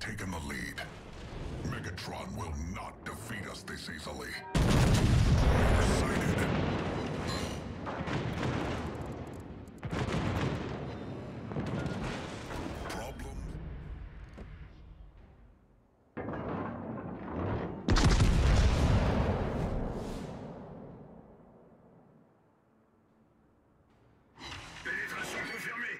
taken the lead. Megatron will not defeat us this easily. Sighted. Problem? Pénétration confirmée.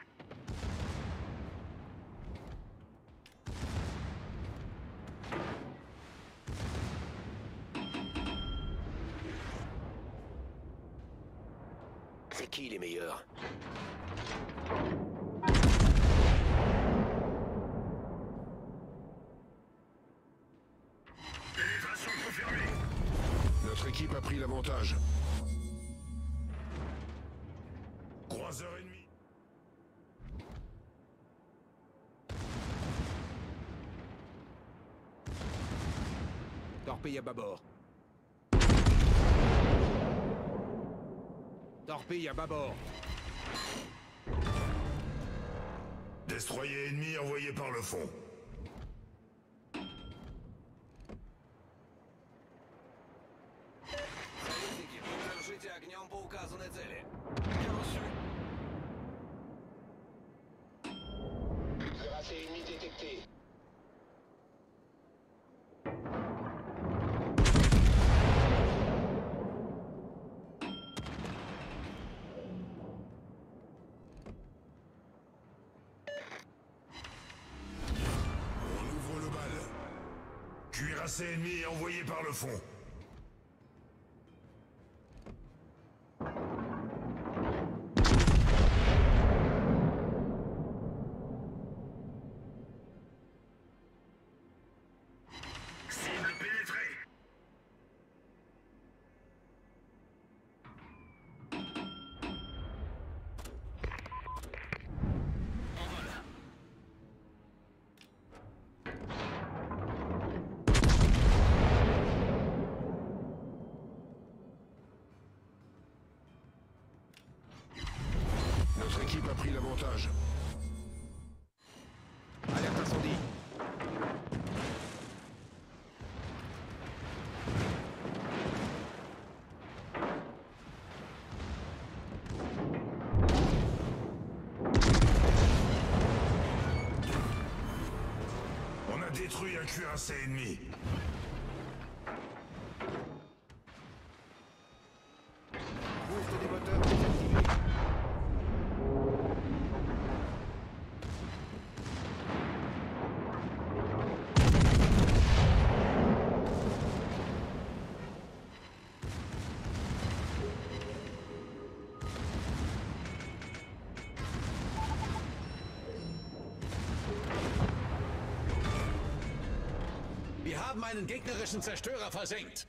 C'est qui les meilleurs? Pénétration confirmée. Notre équipe a pris l'avantage. Croiseur ennemi. Torpille à bâbord. Torpille à bâbord. Destroyer ennemi envoyé par le fond. Союзники, поддержите огнем по указанной цели. Reçu. Cuirassé ennemi détecté. On ouvre le bal. Cuirassé ennemi envoyé par le fond. Cible pénétrée. En vol. Notre équipe a pris l'avantage. Alerte incendie. On a détruit un cuirassé ennemi. Boost des moteurs désactivé. Wir haben einen gegnerischen Zerstörer versenkt.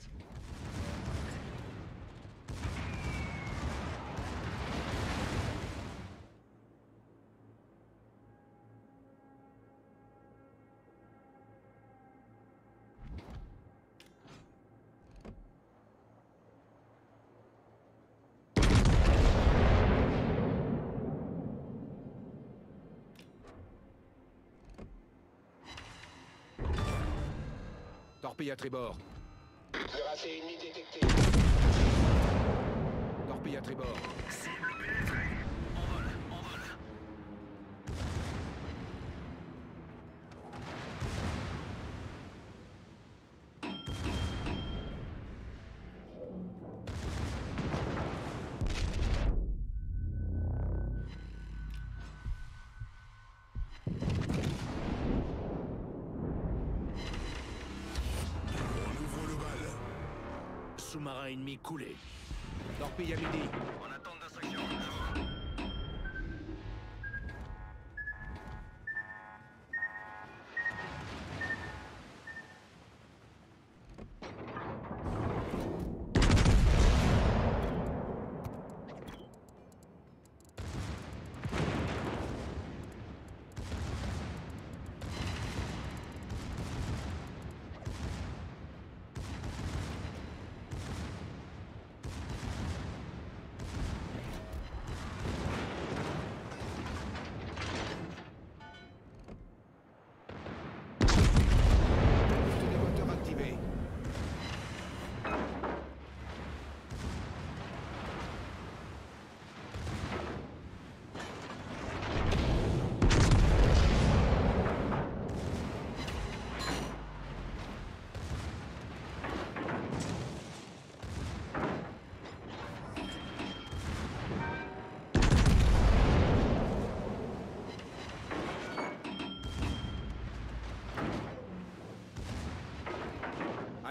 Torpille à tribord. Cuirassé ennemi détecté. Torpille à tribord. Cible pénétrée. En vol, en vol. On ouvre le bal. Sous-marin ennemi coulé. Torpille à midi. En attente d'instruction.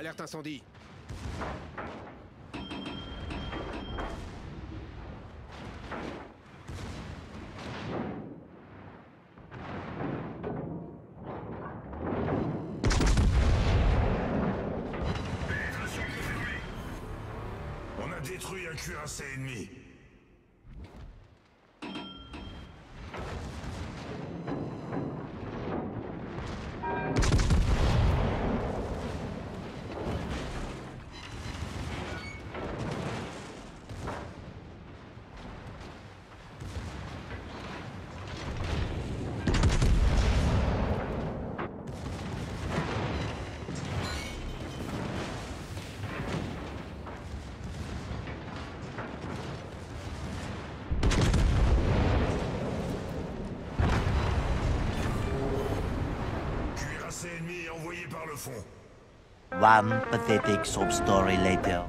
Alerte incendie. On a détruit un cuirassé ennemi. Ennemi envoyé par le fond. One pathetic sob story later.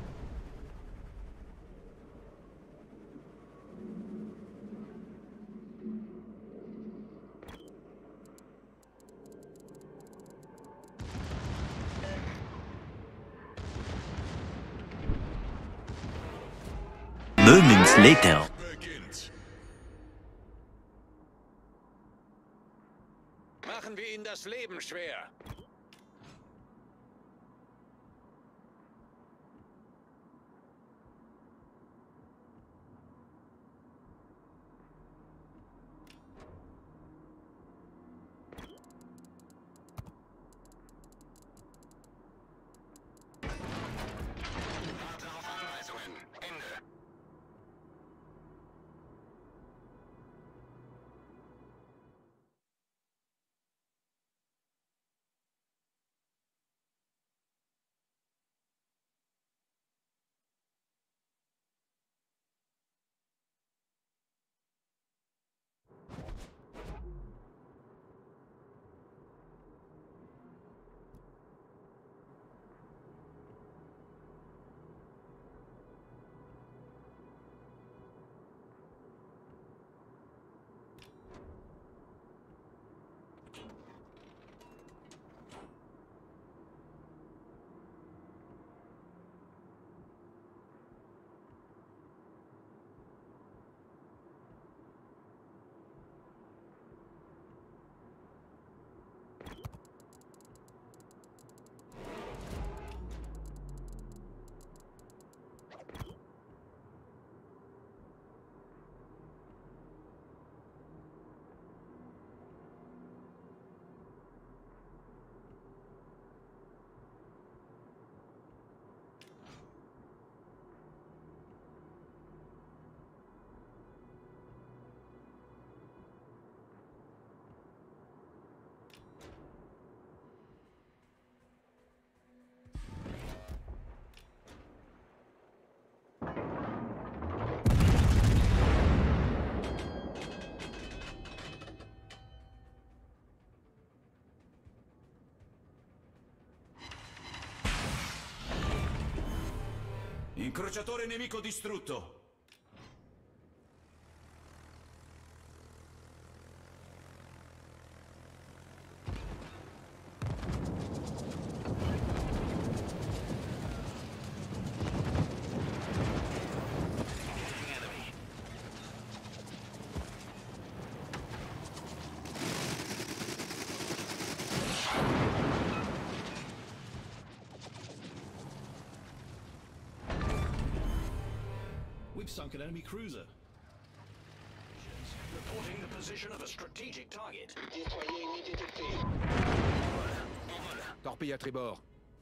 Moments later. Machen wir ihnen das Leben schwer. Warte auf Anweisungen. Ende. Incrociatore nemico distrutto. We've sunk an enemy cruiser. Reporting the position of a strategic target. Torpille à tribord.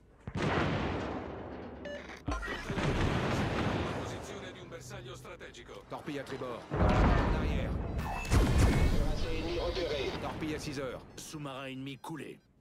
Posizione di un bersaglio strategico. Torpille à tribord. En arrière. Torpille à 6 heures. Sous-marin ennemi coulé.